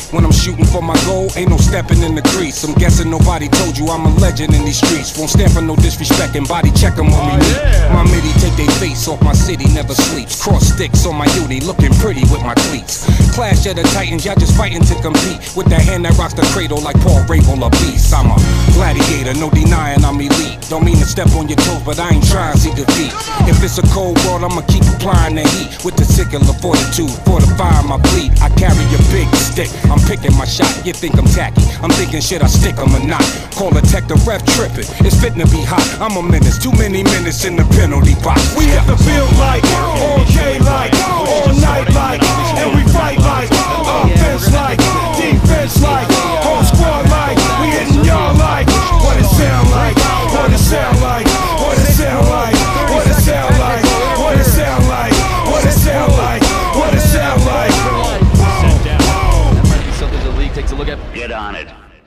When I'm shooting for my goal, ain't no stepping in the crease. I'm guessing nobody told you I'm a legend in these streets. Won't stand for no disrespect and body check them when we meet. My midi take they face off, my city never sleeps. Cross sticks on my uni, looking pretty with my cleats. Clash of the Titans, y'all just fighting to compete. With the hand that rocks the cradle like Paul Rabel a beast. I'm a gladiator, no denying I'm elite. Don't mean to step on your toes, but I ain't trying to see defeat. If it's a cold world, I'ma keep applying the heat. With the secular fortitude, fortifying my bleed. I carry a big stick, I'm picking my shot. You think I'm tacky, I'm thinking should I stick 'em or not. Call a tech, the ref tripping, it's fitting to be hot. I'm a menace, too many minutes in the penalty box. We hit the field like, all day like, all night like, and we fight like, offense like, defense like, whole squad like, we hitting y'all like, what it sound like, what it sound like, what it sound like, what it sound like, what it sound like, what it sound like, what it sound like. That might be something the league takes a look at. Get on it.